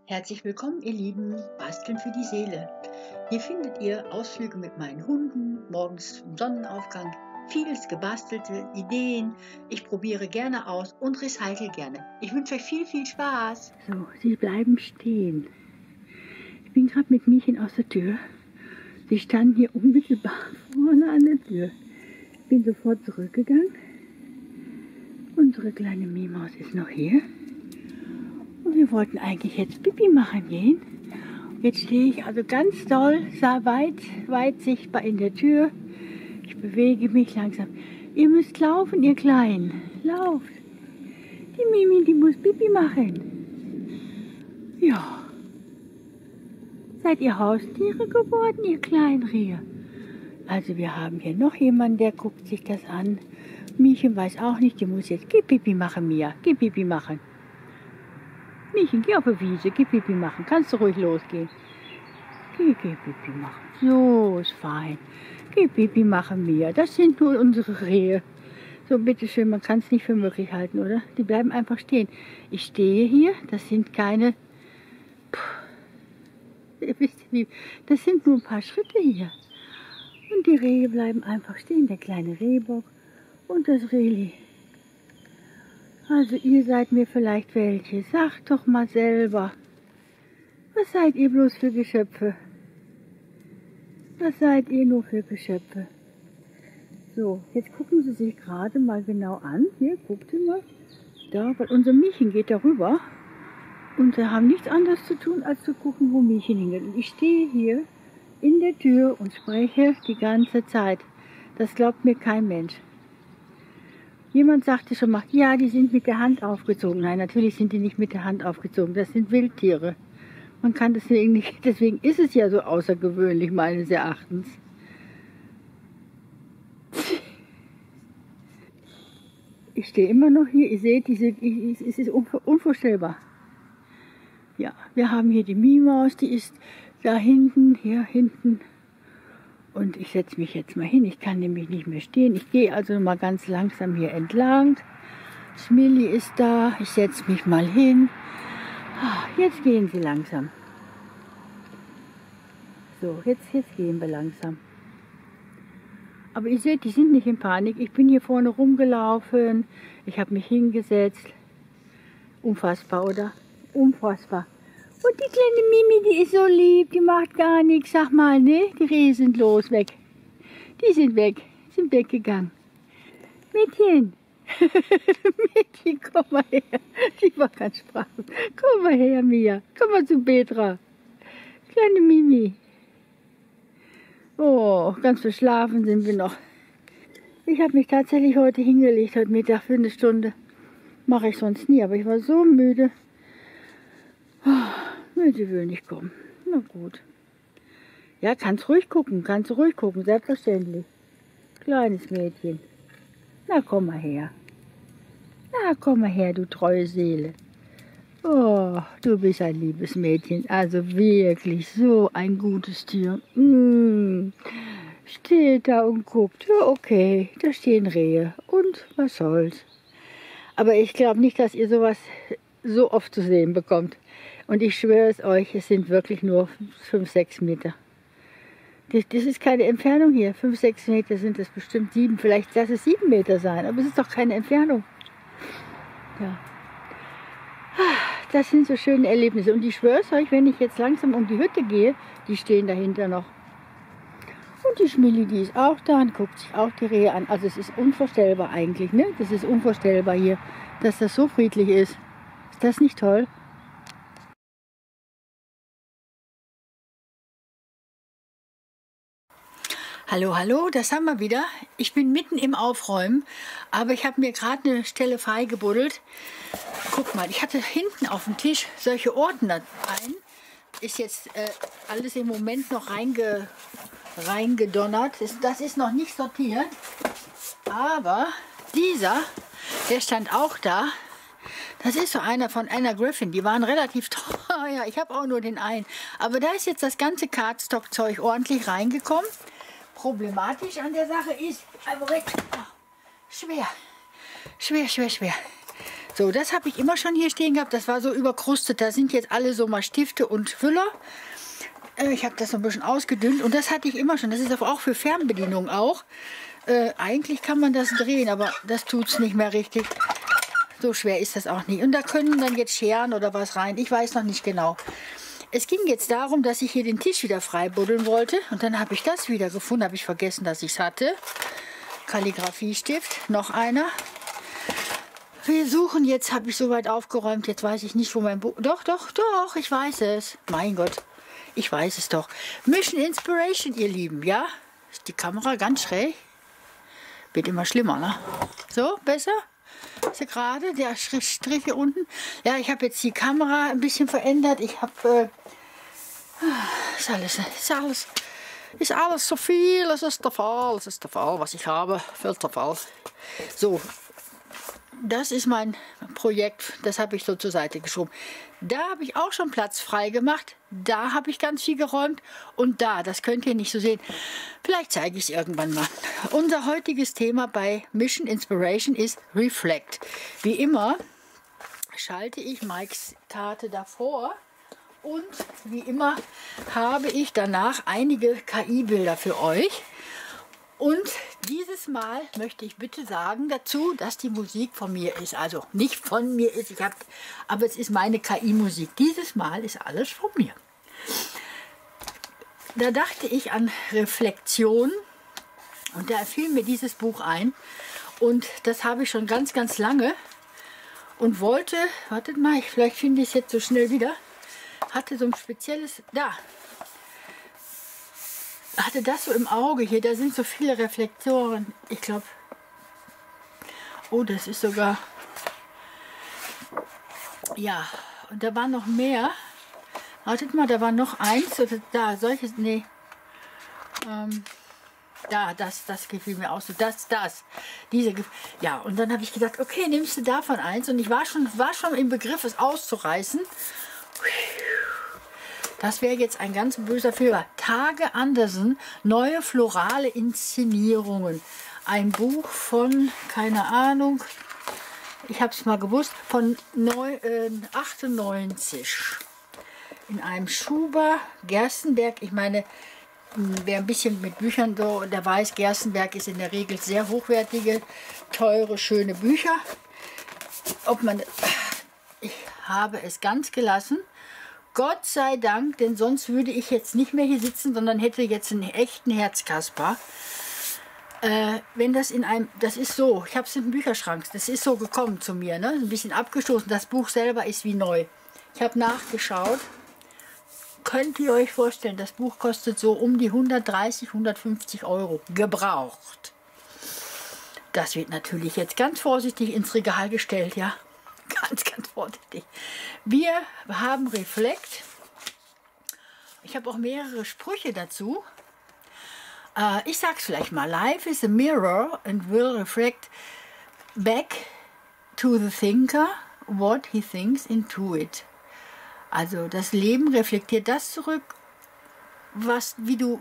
Herzlich willkommen, ihr Lieben, Basteln für die Seele. Hier findet ihr Ausflüge mit meinen Hunden, morgens zum Sonnenaufgang, vieles gebastelte Ideen. Ich probiere gerne aus und recycle gerne. Ich wünsche euch viel, viel Spaß. So, sie bleiben stehen. Ich bin gerade mit Miechen aus der Tür. Sie standen hier unmittelbar vorne an der Tür. Ich bin sofort zurückgegangen. Unsere kleine Miemaus ist noch hier. Und wir wollten eigentlich jetzt Pipi machen gehen. Jetzt stehe ich also ganz doll, weit sichtbar in der Tür. Ich bewege mich langsam. Ihr müsst laufen, ihr Kleinen. Lauft. Die Mimi, die muss Pipi machen. Ja. Seid ihr Haustiere geworden, ihr kleinen Rehe? Also wir haben hier noch jemanden, der guckt sich das an. Miechen weiß auch nicht, die muss jetzt, geh Pipi machen, Mia, geh Pipi machen. Miechen, geh auf die Wiese, geh Pipi machen, kannst du ruhig losgehen. Geh Pipi machen, so ist fein. Geh Pipi machen, Mia, das sind nur unsere Rehe. So, bitteschön, man kann es nicht für möglich halten, oder? Die bleiben einfach stehen. Ich stehe hier, das sind keine, ihr wisst wie, das sind nur ein paar Schritte hier. Und die Rehe bleiben einfach stehen, der kleine Rehbock und das Rehli. Also ihr seid mir vielleicht welche, sagt doch mal selber. Was seid ihr bloß für Geschöpfe? Was seid ihr nur für Geschöpfe? So, jetzt gucken Sie sich gerade mal genau an. Hier, guckt ihr mal. Da, weil unser Miechen geht darüber. Und wir haben nichts anderes zu tun, als zu gucken, wo Miechen hingeht. Und ich stehe hier in der Tür und spreche die ganze Zeit. Das glaubt mir kein Mensch. Jemand sagte schon mal, ja, die sind mit der Hand aufgezogen. Nein, natürlich sind die nicht mit der Hand aufgezogen. Das sind Wildtiere. Man kann deswegen nicht, deswegen ist es ja so außergewöhnlich, meines Erachtens. Ich stehe immer noch hier, ihr seht, es ist unvorstellbar. Ja, wir haben hier die Miemaus, die ist da hinten, hier hinten. Und ich setze mich jetzt mal hin, ich kann nämlich nicht mehr stehen. Ich gehe also mal ganz langsam hier entlang. Schmilli ist da, ich setze mich mal hin. Jetzt gehen sie langsam. So, jetzt gehen wir langsam. Aber ihr seht, die sind nicht in Panik. Ich bin hier vorne rumgelaufen, ich habe mich hingesetzt. Unfassbar, oder? Unfassbar. Und die kleine Mimi, die ist so lieb, die macht gar nichts. Sag mal, ne? Die Rehe sind weg. Die sind weg, sind weggegangen. Mädchen, Mädchen, komm mal her. Die war ganz sprachlos. Komm mal her, Mia. Komm mal zu Petra. Kleine Mimi. Oh, ganz verschlafen sind wir noch. Ich habe mich tatsächlich heute hingelegt, heute Mittag für eine Stunde. Mache ich sonst nie, aber ich war so müde. Sie will nicht kommen. Na gut. Ja, kannst ruhig gucken, selbstverständlich. Kleines Mädchen. Na, komm mal her. Na, komm mal her, du treue Seele. Oh, du bist ein liebes Mädchen. Also wirklich so ein gutes Tier. Steht da und guckt. Ja, okay, da stehen Rehe. Und was soll's. Aber ich glaube nicht, dass ihr sowas so oft zu sehen bekommt. Und ich schwöre es euch, es sind wirklich nur 5, 6 Meter. Das ist keine Entfernung hier. 5, 6 Meter sind es bestimmt 7. Vielleicht lass es 7 Meter sein, aber es ist doch keine Entfernung. Ja. Das sind so schöne Erlebnisse. Und ich schwöre es euch, wenn ich jetzt langsam um die Hütte gehe, die stehen dahinter noch. Und die Schmilli, die ist auch da und guckt sich auch die Rehe an. Also es ist unvorstellbar eigentlich, ne? Das ist unvorstellbar hier, dass das so friedlich ist. Ist das nicht toll? Hallo, hallo, das haben wir wieder. Ich bin mitten im Aufräumen, aber ich habe mir gerade eine Stelle freigebuddelt. Guck mal, ich hatte hinten auf dem Tisch solche Ordner ein. Ist jetzt alles im Moment noch reingedonnert. Das ist noch nicht sortiert. Aber dieser, der stand auch da. Das ist so einer von Anna Griffin. Die waren relativ teuer. Ich habe auch nur den einen. Aber da ist jetzt das ganze Cardstock-Zeug ordentlich reingekommen. Problematisch an der Sache ist, schwer. So, das habe ich immer schon hier stehen gehabt. Das war so überkrustet. Da sind jetzt alle so mal Stifte und Füller. Ich habe das so ein bisschen ausgedünnt und das hatte ich immer schon. Das ist aber auch für Fernbedienung auch. Eigentlich kann man das drehen, aber das tut es nicht mehr richtig. So schwer ist das auch nicht. Und da können dann jetzt Scheren oder was rein. Ich weiß noch nicht genau. Es ging jetzt darum, dass ich hier den Tisch wieder frei buddeln wollte. Und dann habe ich das wieder gefunden. Habe ich vergessen, dass ich es hatte. Kalligrafiestift, noch einer. Wir suchen jetzt, habe ich soweit aufgeräumt. Jetzt weiß ich nicht, wo mein Buch... Doch, ich weiß es. Mein Gott, ich weiß es doch. Mission Inspiration, ihr Lieben, ja? Ist die Kamera ganz schräg? Wird immer schlimmer, ne? So, besser? Ist ja gerade der Strich hier unten. Ja, ich habe jetzt die Kamera ein bisschen verändert. Ich habe... ist alles so viel. Es ist der Fall, was ich habe. Viel der Fall. So, das ist mein Projekt. Das habe ich so zur Seite geschoben. Da habe ich auch schon Platz frei gemacht. Da habe ich ganz viel geräumt. Und da, das könnt ihr nicht so sehen. Vielleicht zeige ich es irgendwann mal. Unser heutiges Thema bei Mission Inspiration ist Reflect. Wie immer schalte ich Mikes Karte davor. Und wie immer habe ich danach einige KI-Bilder für euch. Und dieses Mal möchte ich bitte sagen dazu, dass die Musik von mir ist. Also nicht von mir ist, aber es ist meine KI-Musik. Dieses Mal ist alles von mir. Da dachte ich an Reflexion und da fiel mir dieses Buch ein. Und das habe ich schon ganz, ganz lange und wollte, wartet mal, vielleicht finde ich es jetzt so schnell wieder, hatte so ein spezielles, hatte das so im Auge hier, da sind so viele Reflektoren. Ich glaube, oh, das ist sogar, ja, und da war noch mehr. Wartet mal, da war noch eins, oder da, solches, nee. Das gefiel mir auch so, ja, und dann habe ich gedacht, okay, nimmst du davon eins, und ich war schon im Begriff, es auszureißen. Das wäre jetzt ein ganz böser Fehler. Tage Andersen, neue florale Inszenierungen. Ein Buch von, keine Ahnung, ich habe es mal gewusst, von 98. In einem Schuber, Gerstenberg. Ich meine, wer ein bisschen mit Büchern so, der weiß, Gerstenberg ist in der Regel sehr hochwertige, teure, schöne Bücher. Ich habe es ganz gelassen. Gott sei Dank, denn sonst würde ich jetzt nicht mehr hier sitzen, sondern hätte jetzt einen echten Herzkasper. Wenn das das ist so, ich habe es im Bücherschrank, das ist so gekommen zu mir, ne? Ein bisschen abgestoßen, das Buch selber ist wie neu. Ich habe nachgeschaut, könnt ihr euch vorstellen, das Buch kostet so um die 130, 150 Euro, gebraucht. Das wird natürlich jetzt ganz vorsichtig ins Regal gestellt, ja. Ganz, ganz vorsichtig. Wir haben Reflect. Ich habe auch mehrere Sprüche dazu. Ich sage es vielleicht mal. Life is a mirror and will reflect back to the thinker what he thinks into it. Also das Leben reflektiert das zurück, wie du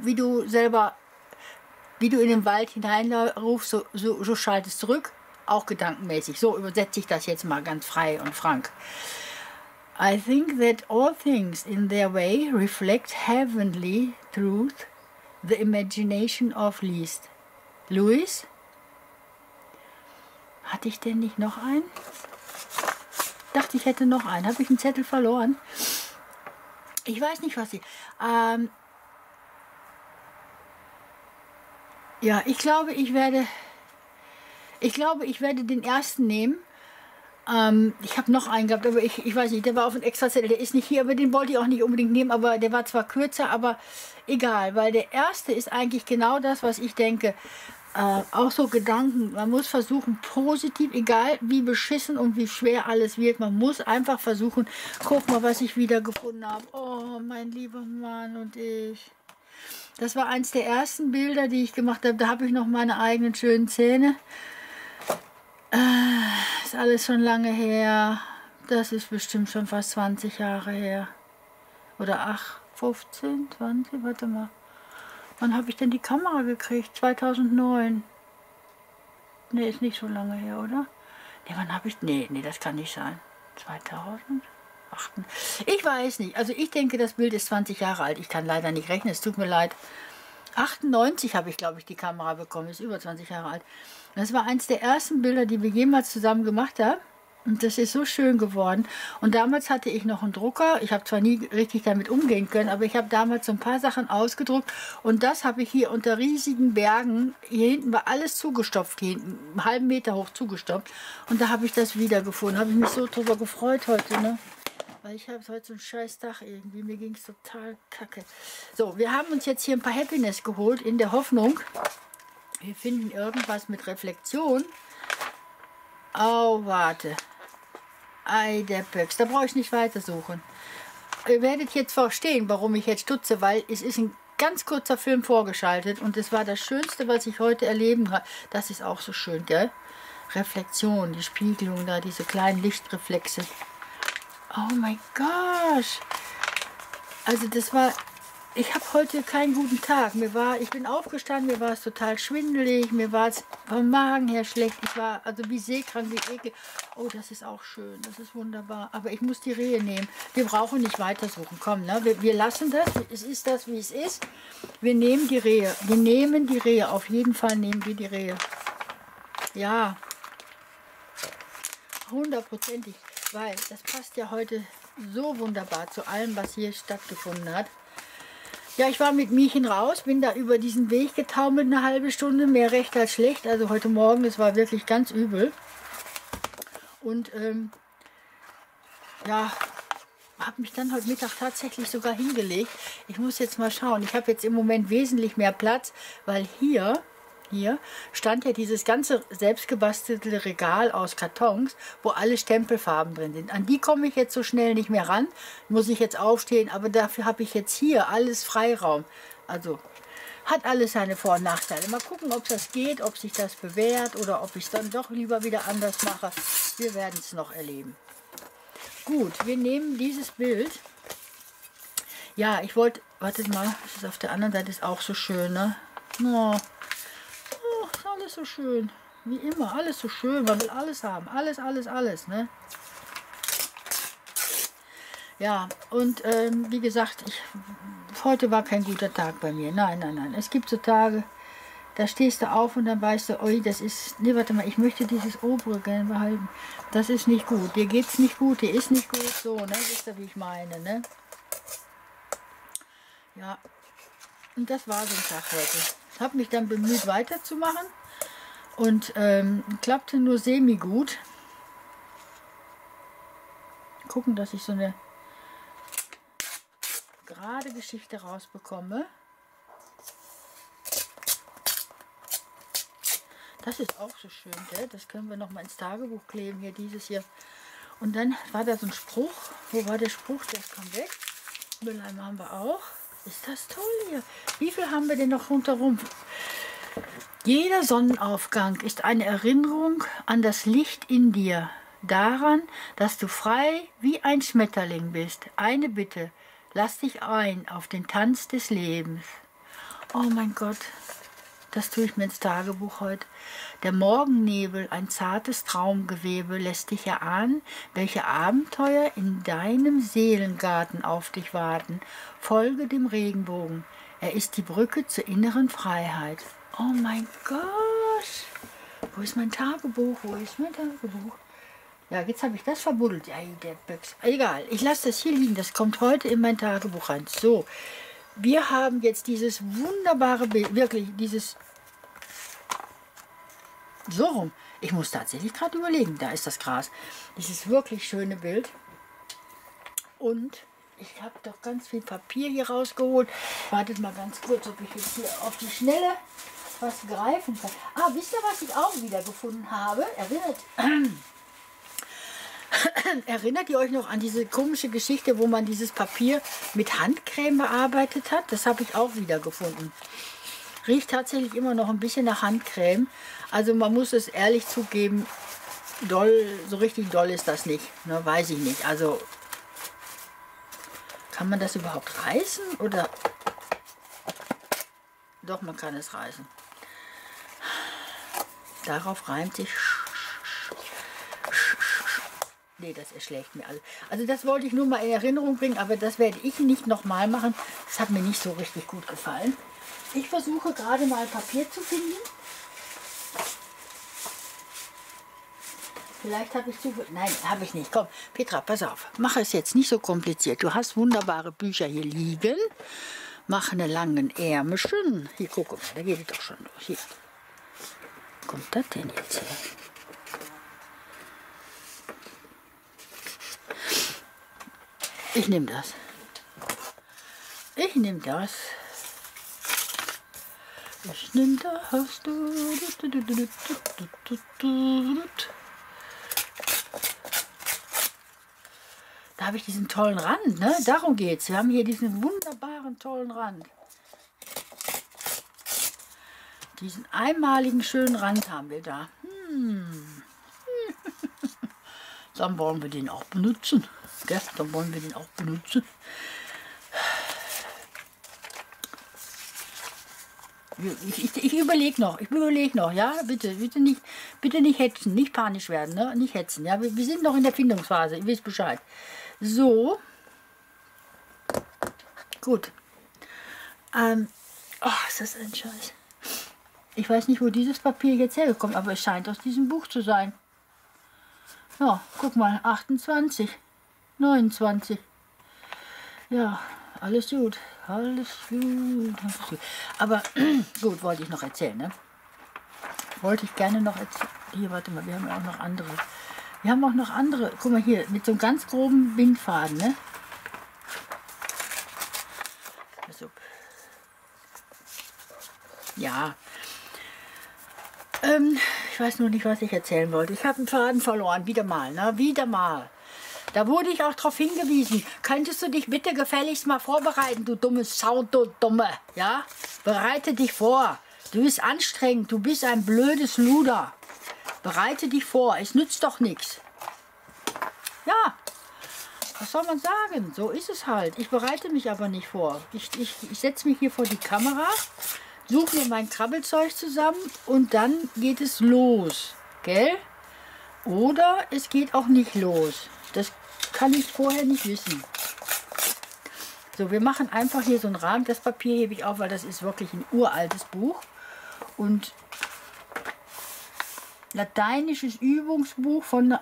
in den Wald hineinrufst, so schaltet es zurück. Auch gedankenmäßig. So übersetze ich das jetzt mal ganz frei und frank. I think that all things in their way reflect heavenly truth, the imagination of least. Louis? Hatte ich denn nicht noch einen? Dachte, ich hätte noch einen. Habe ich einen Zettel verloren? Ich weiß nicht, was ich... ja, ich glaube, ich werde den ersten nehmen. Ich habe noch einen gehabt, aber ich weiß nicht, der war auf einem Extrazettel, der ist nicht hier, aber den wollte ich auch nicht unbedingt nehmen, aber der war zwar kürzer, aber egal, weil der erste ist eigentlich genau das, was ich denke. Auch so Gedanken, man muss versuchen, positiv, egal wie beschissen und wie schwer alles wird, man muss einfach versuchen, guck mal, was ich wieder gefunden habe. Oh, mein lieber Mann und ich. Das war eins der ersten Bilder, die ich gemacht habe, da habe ich noch meine eigenen schönen Zähne. Ist alles schon lange her. Das ist bestimmt schon fast 20 Jahre her. Oder 15, 20, warte mal. Wann habe ich denn die Kamera gekriegt? 2009. Ne, ist nicht so lange her, oder? Ne, wann habe ich... Nee, das kann nicht sein. 2008? Ich weiß nicht. Also ich denke, das Bild ist 20 Jahre alt. Ich kann leider nicht rechnen, es tut mir leid. 98 habe ich, glaube ich, die Kamera bekommen. Ist über 20 Jahre alt. Das war eins der ersten Bilder, die wir jemals zusammen gemacht haben. Und das ist so schön geworden. Und damals hatte ich noch einen Drucker. Ich habe zwar nie richtig damit umgehen können, aber ich habe damals so ein paar Sachen ausgedruckt. Und das habe ich hier unter riesigen Bergen, hier hinten war alles zugestopft, hier hinten, einen halben Meter hoch zugestopft. Und da habe ich das wiedergefunden. Habe ich mich so drüber gefreut heute, ne? Weil ich habe heute so einen scheiß Tag irgendwie. Mir ging es total kacke. So, wir haben uns jetzt hier ein paar Happiness geholt, in der Hoffnung, wir finden irgendwas mit Reflexion. Oh, warte. Ei, der Böcks. Da brauche ich nicht weitersuchen. Ihr werdet jetzt verstehen, warum ich jetzt stutze, weil es ist ein ganz kurzer Film vorgeschaltet und es war das Schönste, was ich heute erleben habe. Das ist auch so schön, gell? Reflexion, die Spiegelung da, diese kleinen Lichtreflexe. Oh mein Gott. Also das war... Ich habe heute keinen guten Tag. Ich bin aufgestanden, mir war es total schwindelig, mir war es vom Magen her schlecht. Ich war also wie seekrank, wie ekel. Oh, das ist auch schön, das ist wunderbar. Aber ich muss die Rehe nehmen. Wir brauchen nicht weitersuchen. Komm, ne? Wir lassen das. Es ist das, wie es ist. Wir nehmen die Rehe. Wir nehmen die Rehe. Auf jeden Fall nehmen wir die Rehe. Ja. 100%ig. Weil das passt ja heute so wunderbar zu allem, was hier stattgefunden hat. Ja, ich war mit Miechen raus, bin da über diesen Weg getaumelt eine halbe Stunde, mehr recht als schlecht. Also heute Morgen, das war wirklich ganz übel. Und ja, habe mich dann heute Mittag tatsächlich sogar hingelegt. Ich muss jetzt mal schauen. Ich habe jetzt im Moment wesentlich mehr Platz, weil hier stand ja dieses ganze selbstgebastelte Regal aus Kartons, wo alle Stempelfarben drin sind. An die komme ich jetzt so schnell nicht mehr ran, muss ich jetzt aufstehen, aber dafür habe ich jetzt hier alles Freiraum. Also hat alles seine Vor- und Nachteile. Mal gucken, ob das geht, ob sich das bewährt oder ob ich es dann doch lieber wieder anders mache. Wir werden es noch erleben. Gut, wir nehmen dieses Bild. Ja, ich wollte, wartet mal, das ist auf der anderen Seite ist auch so schön, ne? Oh. Ist alles so schön. Wie immer, alles so schön. Man will alles haben. Alles, ne? Ja, und wie gesagt, heute war kein guter Tag bei mir. Nein. Es gibt so Tage, da stehst du auf und dann weißt du, oi, das ist... Nee, warte mal, ich möchte dieses obere gerne behalten. Das ist nicht gut. Dir geht's nicht gut, dir ist nicht gut. So, ne? Wisst ihr, wie ich meine, ne? Ja. Und das war so ein Tag heute. Ich habe mich dann bemüht, weiterzumachen und klappte nur semi-gut. Gucken, dass ich so eine gerade Geschichte rausbekomme. Das ist auch so schön, gell? Das können wir noch mal ins Tagebuch kleben, hier dieses hier. Und dann war da so ein Spruch. Wo war der Spruch? Der kam weg. Mülleimer haben wir auch. Ist das toll hier. Wie viel haben wir denn noch rundherum? Jeder Sonnenaufgang ist eine Erinnerung an das Licht in dir. Daran, dass du frei wie ein Schmetterling bist. Eine Bitte. Lass dich ein auf den Tanz des Lebens. Oh mein Gott. Das tue ich mir ins Tagebuch heute. Der Morgennebel, ein zartes Traumgewebe, lässt dich erahnen, welche Abenteuer in deinem Seelengarten auf dich warten. Folge dem Regenbogen. Er ist die Brücke zur inneren Freiheit. Oh mein Gott. Wo ist mein Tagebuch? Ja, jetzt habe ich das verbuddelt. Ja, der Böcks. Egal, ich lasse das hier liegen. Das kommt heute in mein Tagebuch rein. So. Wir haben jetzt dieses wunderbare Bild, wirklich dieses, so rum. Ich muss tatsächlich gerade überlegen, da ist das Gras. Dieses wirklich schöne Bild. Und ich habe doch ganz viel Papier hier rausgeholt. Wartet mal ganz kurz, ob ich jetzt hier auf die Schnelle was greifen kann. Ah, wisst ihr, was ich auch wieder gefunden habe? Erinnert ihr euch noch an diese komische Geschichte, wo man dieses Papier mit Handcreme bearbeitet hat? Das habe ich auch wieder gefunden. Riecht tatsächlich immer noch ein bisschen nach Handcreme. Also man muss es ehrlich zugeben, so richtig doll ist das nicht. Ne, weiß ich nicht. Also kann man das überhaupt reißen? Oder? Doch, man kann es reißen. Darauf reimt sich Nee, das erschlägt mir alles. Also das wollte ich nur mal in Erinnerung bringen, aber das werde ich nicht nochmal machen. Das hat mir nicht so richtig gut gefallen. Ich versuche gerade mal Papier zu finden. Vielleicht habe ich zu viel. Nein, habe ich nicht. Komm, Petra, pass auf. Mach es jetzt nicht so kompliziert. Du hast wunderbare Bücher hier liegen. Mach eine langen Ärmelchen. Hier, guck mal, da geht es doch schon los. Hier. Wo kommt das denn jetzt her? Ich nehme das. Ich nehme das. Ich nehme das. Da habe ich diesen tollen Rand, ne? Darum geht's. Wir haben hier diesen wunderbaren, tollen Rand. Diesen einmaligen, schönen Rand haben wir da. Dann wollen wir den auch benutzen. Gell? Dann wollen wir den auch benutzen. Ich überlege noch, ja, bitte nicht hetzen, nicht panisch werden, ne? Nicht hetzen, ja, wir sind noch in der Findungsphase, ihr wisst Bescheid. So, gut, oh, ist das ein Scheiß. Ich weiß nicht, wo dieses Papier jetzt hergekommen ist, aber es scheint aus diesem Buch zu sein. Ja, guck mal, 28, 29, ja, alles gut. Alles gut. Aber gut, wollte ich noch erzählen, ne? Wollte ich gerne noch erzählen. Hier, warte mal, wir haben ja auch noch andere. Wir haben auch noch andere. Guck mal hier, mit so einem ganz groben Bindfaden, ne? Also, ja. Ich weiß nur nicht, was ich erzählen wollte. Ich habe einen Faden verloren, wieder mal, ne? Wieder mal. Da wurde ich auch darauf hingewiesen. Könntest du dich bitte gefälligst mal vorbereiten, du dumme Sau, du Dumme. Ja? Bereite dich vor. Du bist anstrengend. Du bist ein blödes Luder. Bereite dich vor. Es nützt doch nichts. Ja. Was soll man sagen? So ist es halt. Ich bereite mich aber nicht vor. Ich setze mich hier vor die Kamera, suche mir mein Krabbelzeug zusammen und dann geht es los. Gell? Oder es geht auch nicht los. Das kann ich vorher nicht wissen. So, wir machen einfach hier so einen Rahmen. Das Papier hebe ich auf, weil das ist wirklich ein uraltes Buch. Und lateinisches Übungsbuch von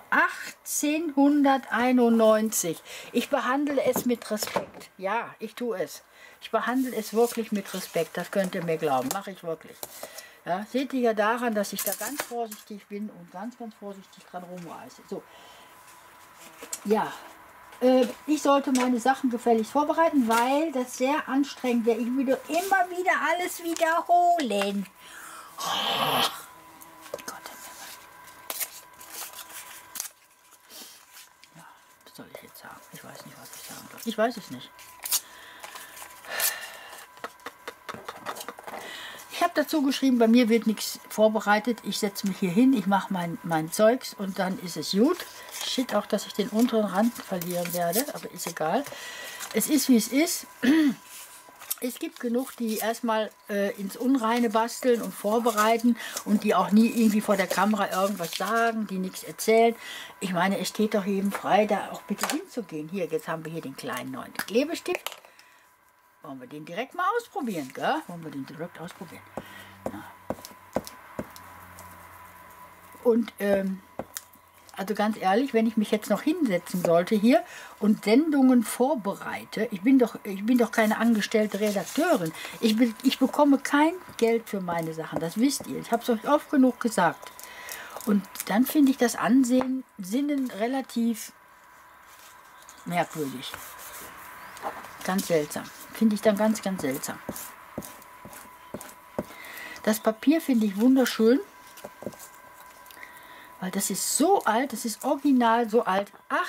1891. Ich behandle es mit Respekt. Ja, ich tue es. Ich behandle es wirklich mit Respekt. Das könnt ihr mir glauben. Mache ich wirklich. Ja, seht ihr ja daran, dass ich da ganz vorsichtig bin und ganz, ganz vorsichtig dran rumreiße. So. Ja, ich sollte meine Sachen gefälligst vorbereiten, weil das sehr anstrengend wäre. Ich würde immer wieder alles wiederholen. Oh, Gott. Ja, was soll ich jetzt sagen? Ich weiß nicht, was ich sagen soll. Ich weiß es nicht. Ich habe dazu geschrieben, bei mir wird nichts vorbereitet. Ich setze mich hier hin, ich mache mein Zeugs und dann ist es gut. Shit, auch dass ich den unteren Rand verlieren werde, aber ist egal. Es ist, wie es ist. Es gibt genug, die erstmal ins Unreine basteln und vorbereiten und die auch nie irgendwie vor der Kamera irgendwas sagen, die nichts erzählen. Ich meine, es steht doch jedem frei, da auch bitte hinzugehen. Hier, jetzt haben wir hier den kleinen neuen Klebestift. Wollen wir den direkt mal ausprobieren, gell? Wollen wir den direkt ausprobieren. Ja. Und, also ganz ehrlich, wenn ich mich jetzt noch hinsetzen sollte hier und Sendungen vorbereite, ich bin doch keine angestellte Redakteurin. Ich bekomme kein Geld für meine Sachen, das wisst ihr. Ich habe es euch oft genug gesagt. Und dann finde ich das Sinnen relativ merkwürdig. Ganz seltsam. Finde ich dann ganz, ganz seltsam. Das Papier finde ich wunderschön. Weil das ist so alt, das ist original so alt.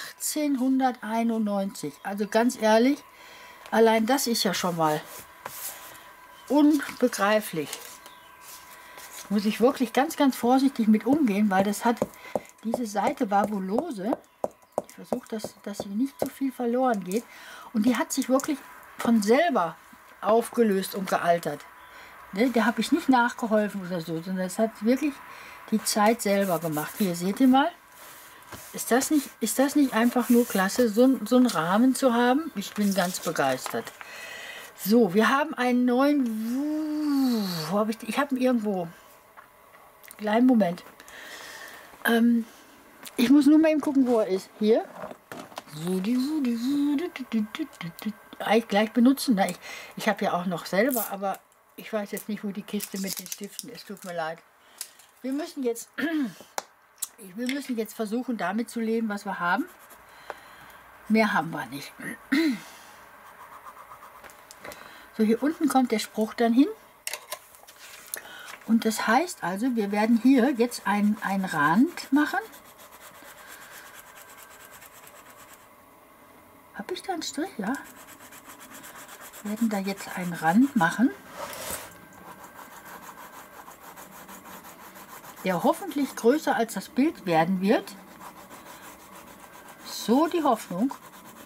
1891. Also ganz ehrlich, allein das ist ja schon mal unbegreiflich. Muss ich wirklich ganz, ganz vorsichtig mit umgehen, weil das hat, diese Seite war wohl lose. Ich versuche, dass hier nicht zu viel verloren geht. Und die hat sich wirklich von selber aufgelöst und gealtert. Ne, da habe ich nicht nachgeholfen oder so, sondern das hat wirklich die Zeit selber gemacht. Hier seht ihr mal, Ist das nicht einfach nur klasse, so einen Rahmen zu haben? Ich bin ganz begeistert. So, wir haben einen neuen... Wo habe ich habe ihn irgendwo. Kleinen Moment. Ich muss nur mal eben gucken, wo er ist. Hier. Eigentlich gleich benutzen. Ich habe ja auch noch selber, aber ich weiß jetzt nicht, wo die Kiste mit den Stiften ist. Tut mir leid. Wir müssen jetzt versuchen, damit zu leben, was wir haben. Mehr haben wir nicht. So, hier unten kommt der Spruch dann hin. Und das heißt also, wir werden hier jetzt einen Rand machen. Habe ich da einen Strich? Ja. Wir werden da jetzt einen Rand machen, der hoffentlich größer als das Bild werden wird. So die Hoffnung.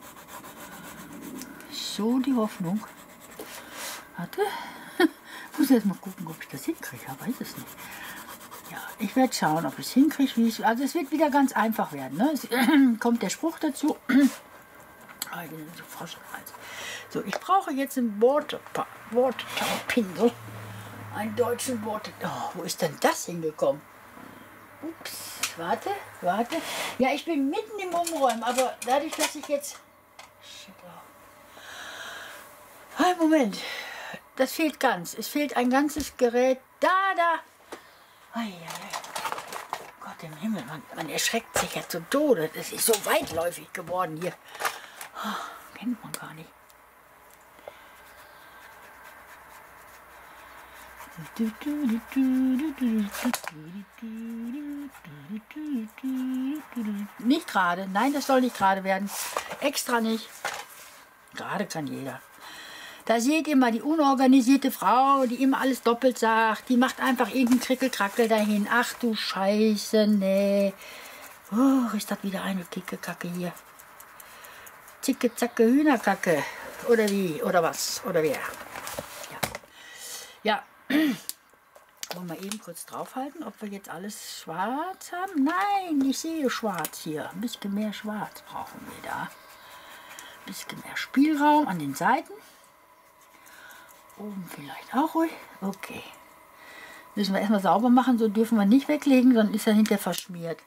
So die Hoffnung. Warte. Ich muss jetzt mal gucken, ob ich das hinkriege. Ich weiß es nicht. Ja, ich werde schauen, ob ich es hinkriege. Also es wird wieder ganz einfach werden. Ne? Es kommt der Spruch dazu. So, ich brauche jetzt einen Wortpinsel. Einen deutschen Wort. Oh, wo ist denn das hingekommen? Ups, warte. Ja, ich bin mitten im Umräumen, aber dadurch, dass ich jetzt... Shit, oh. Ein Moment. Das fehlt ganz. Es fehlt ein ganzes Gerät. Da. Ai. Gott im Himmel, man erschreckt sich ja zu Tode. Das ist so weitläufig geworden hier. Oh, kennt man gar nicht. Nicht gerade. Nein, das soll nicht gerade werden. Extra nicht. Gerade kann jeder. Da seht ihr mal die unorganisierte Frau, die immer alles doppelt sagt. Die macht einfach irgendeinen Krickelkrackel dahin. Ach du Scheiße, nee. Oh, ist das wieder eine Kickekacke hier. Zicke, zacke, Hühnerkacke. Oder wie? Oder was? Oder wer? Ja. Wollen wir eben kurz draufhalten, ob wir jetzt alles schwarz haben? Nein, ich sehe schwarz hier. Ein bisschen mehr schwarz brauchen wir da. Ein bisschen mehr Spielraum an den Seiten. Oben vielleicht auch ruhig. Okay. Müssen wir erstmal sauber machen, so dürfen wir nicht weglegen, sonst ist er hinterher verschmiert.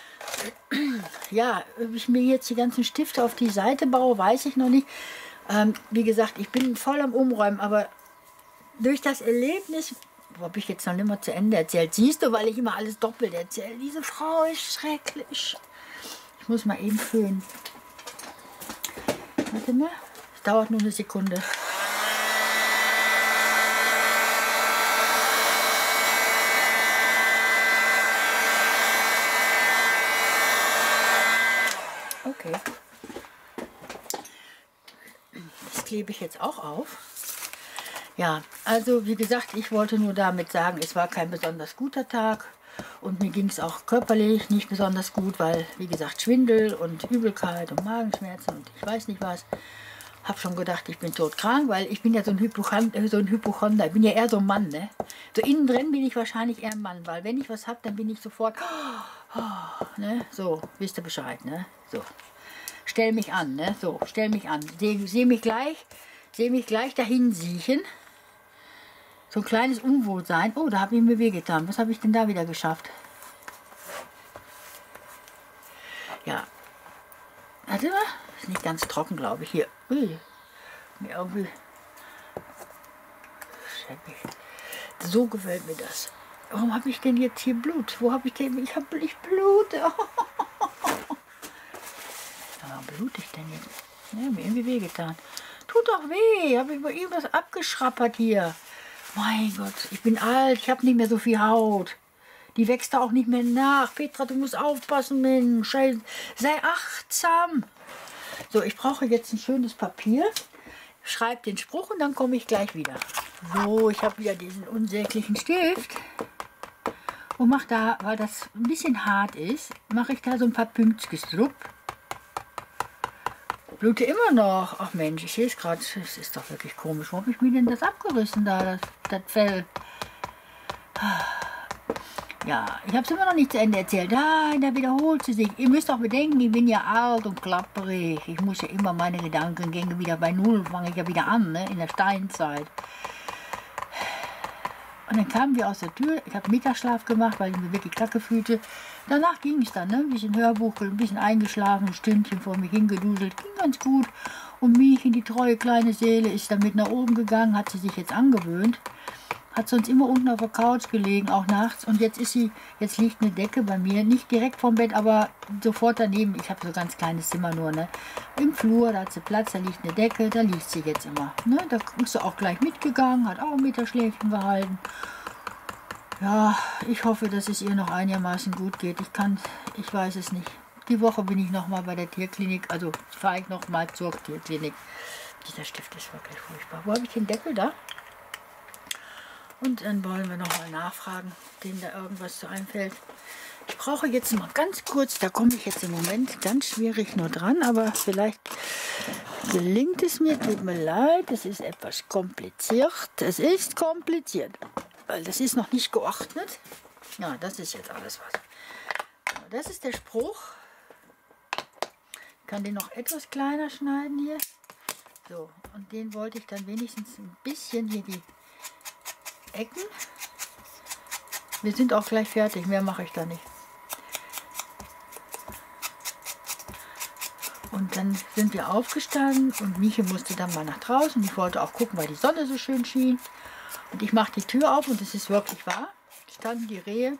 Ja, ob ich mir jetzt die ganzen Stifte auf die Seite baue, weiß ich noch nicht. Wie gesagt, ich bin voll am Umräumen, aber durch das Erlebnis, habe ich jetzt noch nicht mal zu Ende erzählt, siehst du, weil ich immer alles doppelt erzähle. Diese Frau ist schrecklich. Ich muss mal eben föhnen. Warte mal, es dauert nur eine Sekunde. Okay. Das klebe ich jetzt auch auf. Ja, also wie gesagt, ich wollte nur damit sagen, es war kein besonders guter Tag und mir ging es auch körperlich nicht besonders gut, weil, wie gesagt, Schwindel und Übelkeit und Magenschmerzen und ich weiß nicht was. Hab schon gedacht, ich bin todkrank, weil ich bin ja so ein Hypochonder, ich bin ja eher so ein Mann, ne? So innen drin bin ich wahrscheinlich eher ein Mann, weil wenn ich was habe, dann bin ich sofort, ne? So, wisst ihr Bescheid, ne? So, stell mich an, ne? So, stell mich an, seh mich gleich dahin siechen. So ein kleines Unwohlsein. Oh, da habe ich mir wehgetan. Was habe ich denn da wieder geschafft? Ja. Warte mal. Ist nicht ganz trocken, glaube ich. Hier. Ui. Mir irgendwie. So gefällt mir das. Warum habe ich denn jetzt hier Blut? Wo habe ich denn? Ich Blut. Warum blute ich denn jetzt? Ja, mir irgendwie wehgetan. Tut doch weh. Habe ich mal irgendwas abgeschrappert hier. Mein Gott, ich bin alt, ich habe nicht mehr so viel Haut. Die wächst da auch nicht mehr nach. Petra, du musst aufpassen, Mensch. Sei achtsam. So, ich brauche jetzt ein schönes Papier. Schreib den Spruch und dann komme ich gleich wieder. So, ich habe wieder diesen unsäglichen Stift. Und mache da, weil das ein bisschen hart ist, mache ich da so ein paar Pünktchen drauf. Blute immer noch. Ach Mensch, ich sehe es gerade. Es ist doch wirklich komisch. Wo habe ich mir denn das abgerissen da, das Fell? Ja, ich habe es immer noch nicht zu Ende erzählt. Nein, da wiederholt sie sich. Ihr müsst auch bedenken, ich bin ja alt und klapperig. Ich muss ja immer meine Gedankengänge wieder bei Null, fange ich ja wieder an, ne? In der Steinzeit. Und dann kamen wir aus der Tür. Ich habe Mittagsschlaf gemacht, weil ich mich wirklich kacke fühlte. Danach ging es dann, ne? Ein bisschen Hörbuch, ein bisschen eingeschlafen, ein Stündchen vor mich hingeduselt. Ging ganz gut. Und Miechen, die treue kleine Seele, ist dann mit nach oben gegangen, hat sie sich jetzt angewöhnt. Hat sonst immer unten auf der Couch gelegen, auch nachts. Und jetzt liegt eine Decke bei mir, nicht direkt vorm Bett, aber sofort daneben. Ich habe so ein ganz kleines Zimmer nur, ne? Im Flur, da hat sie Platz, da liegt eine Decke, da liegt sie jetzt immer. Ne? Da ist sie auch gleich mitgegangen, hat auch ein Mittagsschläfchen gehalten. Ja, ich hoffe, dass es ihr noch einigermaßen gut geht. Ich weiß es nicht. Die Woche bin ich nochmal bei der Tierklinik, also fahre ich nochmal zur Tierklinik. Dieser Stift ist wirklich furchtbar. Wo habe ich den Deckel da? Und dann wollen wir noch mal nachfragen, denen da irgendwas zu einfällt. Ich brauche jetzt mal ganz kurz, da komme ich jetzt im Moment ganz schwierig nur dran, aber vielleicht gelingt es mir, tut mir leid, es ist etwas kompliziert. Es ist kompliziert, weil das ist noch nicht geordnet. Ja, das ist jetzt alles was. Das ist der Spruch. Ich kann den noch etwas kleiner schneiden hier. So, und den wollte ich dann wenigstens ein bisschen hier die Ecken. Wir sind auch gleich fertig, mehr mache ich da nicht. Und dann sind wir aufgestanden und Miche musste dann mal nach draußen. Ich wollte auch gucken, weil die Sonne so schön schien. Und ich mache die Tür auf und es ist wirklich wahr. Standen die Rehe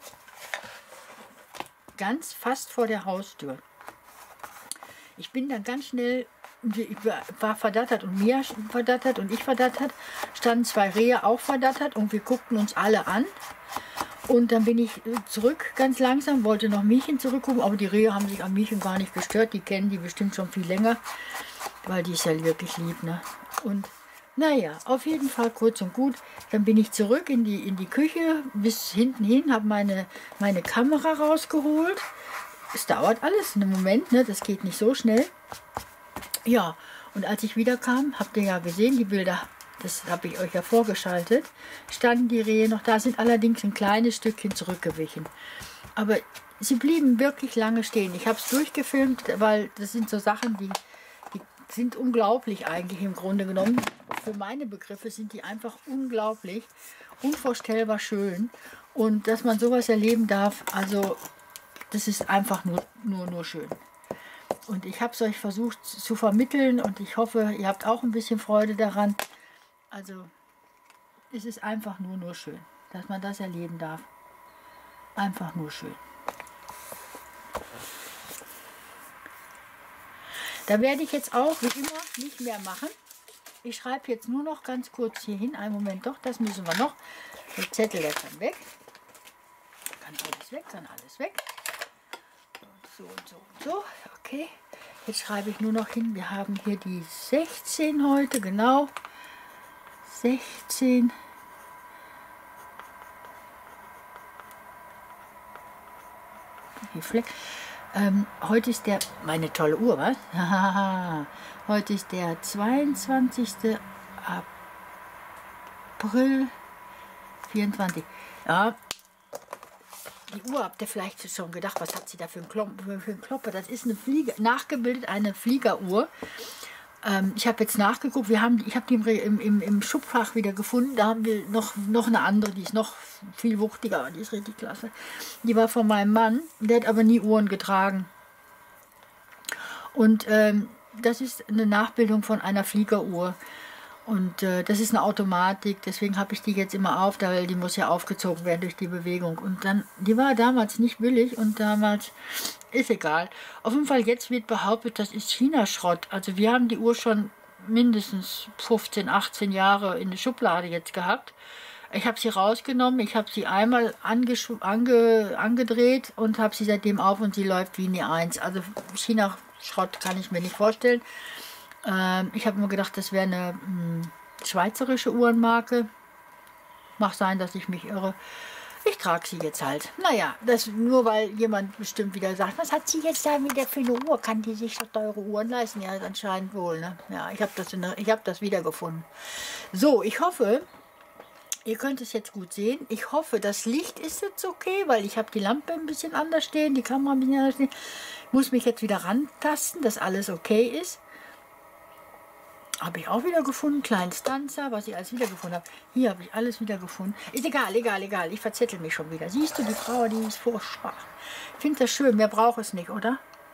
ganz fast vor der Haustür. Ich bin dann ganz schnell, ich war verdattert und Mia verdattert und ich verdattert, standen zwei Rehe auch verdattert und wir guckten uns alle an. Und dann bin ich zurück ganz langsam, wollte noch Miechen zurückgucken, aber die Rehe haben sich an Miechen gar nicht gestört, die kennen die bestimmt schon viel länger, weil die ist ja wirklich lieb, ne? Und naja, auf jeden Fall kurz und gut, dann bin ich zurück in die Küche, bis hinten hin, habe meine Kamera rausgeholt. Es dauert alles einen Moment, ne? Das geht nicht so schnell. Ja, und als ich wiederkam, habt ihr ja gesehen, die Bilder, das habe ich euch ja vorgeschaltet, standen die Rehe noch da, sind allerdings ein kleines Stückchen zurückgewichen. Aber sie blieben wirklich lange stehen. Ich habe es durchgefilmt, weil das sind so Sachen, die sind unglaublich eigentlich im Grunde genommen. Für meine Begriffe sind die einfach unglaublich, unvorstellbar schön. Und dass man sowas erleben darf, also das ist einfach nur schön. Und ich habe es euch versucht zu vermitteln und ich hoffe, ihr habt auch ein bisschen Freude daran. Also es ist einfach nur schön, dass man das erleben darf. Einfach nur schön. Da werde ich jetzt auch wie immer nicht mehr machen. Ich schreibe jetzt nur noch ganz kurz hier hin. Einen Moment doch, das müssen wir noch. Der Zettel, der kann weg. Kann alles weg. Und so. Okay. Jetzt schreibe ich nur noch hin. Wir haben hier die 16 heute, genau. 16. Hier Fleck. Heute ist meine tolle Uhr, was? Heute ist der 22. April 24. Ja, die Uhr habt ihr vielleicht schon gedacht, was hat sie da für einen Klopper? Das ist eine nachgebildet eine Fliegeruhr. Ich habe jetzt nachgeguckt, ich habe die im Schubfach wieder gefunden, da haben wir noch eine andere, die ist noch viel wuchtiger, die ist richtig klasse. Die war von meinem Mann, der hat aber nie Uhren getragen. Und das ist eine Nachbildung von einer Fliegeruhr. Und das ist eine Automatik, deswegen habe ich die jetzt immer auf, weil die muss ja aufgezogen werden durch die Bewegung. Und dann, die war damals nicht billig und damals, ist egal. Auf jeden Fall, jetzt wird behauptet, das ist China-Schrott. Also wir haben die Uhr schon mindestens 15, 18 Jahre in der Schublade jetzt gehabt. Ich habe sie rausgenommen, ich habe sie einmal angedreht und habe sie seitdem auf und sie läuft wie eine 1. Also China-Schrott kann ich mir nicht vorstellen. Ich habe mir gedacht, das wäre eine schweizerische Uhrenmarke. Mag sein, dass ich mich irre. Ich trage sie jetzt halt. Naja, das nur weil jemand bestimmt wieder sagt, was hat sie jetzt da wieder für eine Uhr? Kann die sich so teure Uhren leisten? Ja, anscheinend wohl. Ne? Ja, ich habe das wiedergefunden. So, ich hoffe, Ihr könnt es jetzt gut sehen. Ich hoffe, das Licht ist jetzt okay, weil ich habe die Lampe ein bisschen anders stehen, die Kamera ein bisschen anders stehen. Ich muss mich jetzt wieder rantasten, dass alles okay ist. Habe ich auch wieder gefunden. Kleinen Stanzer, was ich alles wieder gefunden habe. Hier habe ich alles wieder gefunden. Ist egal, egal, egal. Ich verzettel mich schon wieder. Siehst du, die Frau, die ist furchtbar. Ich finde das schön. Mehr braucht es nicht, oder?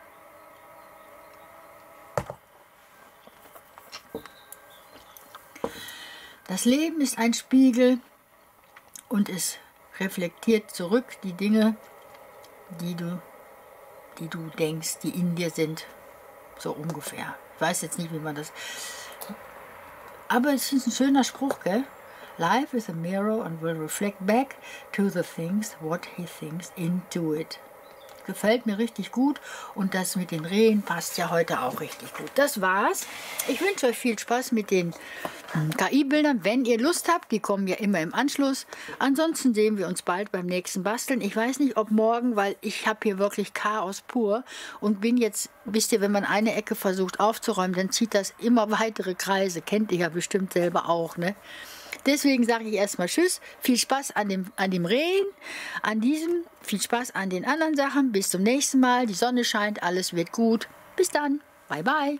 Das Leben ist ein Spiegel und es reflektiert zurück die Dinge, die du denkst, die in dir sind. So ungefähr. Ich weiß jetzt nicht, wie man das... Aber es ist ein schöner Spruch, gell? Life is a mirror and will reflect back to the things what he thinks into it. Gefällt mir richtig gut und das mit den Rehen passt ja heute auch richtig gut. Das war's. Ich wünsche euch viel Spaß mit den KI-Bildern, wenn ihr Lust habt. Die kommen ja immer im Anschluss. Ansonsten sehen wir uns bald beim nächsten Basteln. Ich weiß nicht, ob morgen, weil ich habe hier wirklich Chaos pur und bin jetzt, wisst ihr, wenn man eine Ecke versucht aufzuräumen, dann zieht das immer weitere Kreise. Kennt ihr ja bestimmt selber auch, ne? Deswegen sage ich erstmal Tschüss, viel Spaß an dem Rehen, viel Spaß an den anderen Sachen. Bis zum nächsten Mal, die Sonne scheint, alles wird gut. Bis dann, bye bye.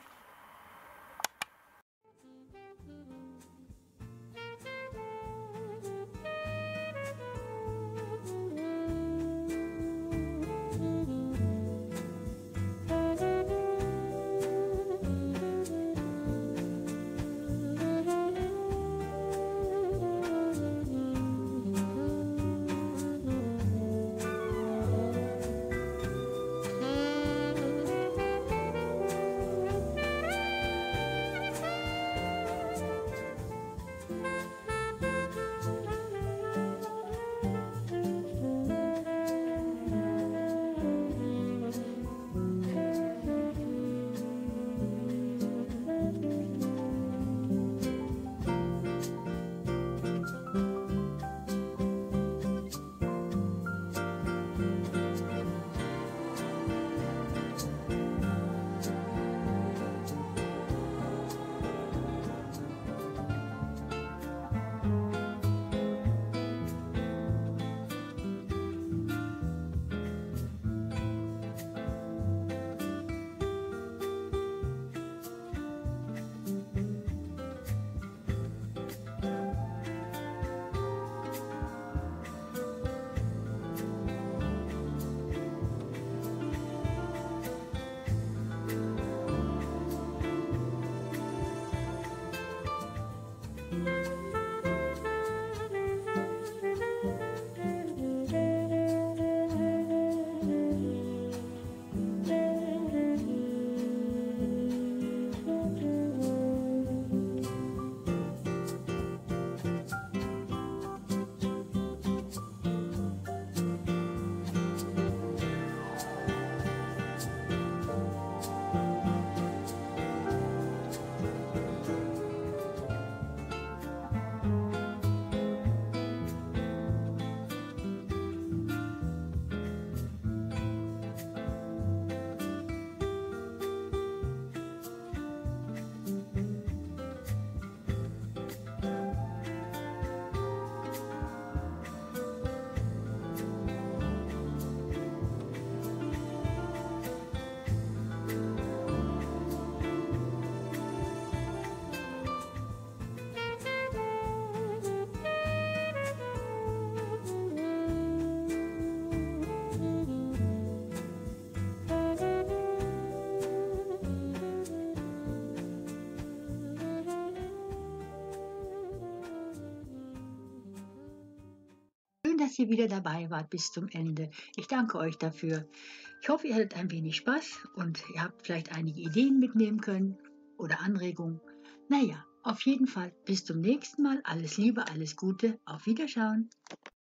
Schön, dass ihr wieder dabei wart bis zum Ende. Ich danke euch dafür. Ich hoffe, ihr hattet ein wenig Spaß und ihr habt vielleicht einige Ideen mitnehmen können oder Anregungen. Naja, auf jeden Fall bis zum nächsten Mal. Alles Liebe, alles Gute. Auf Wiederschauen.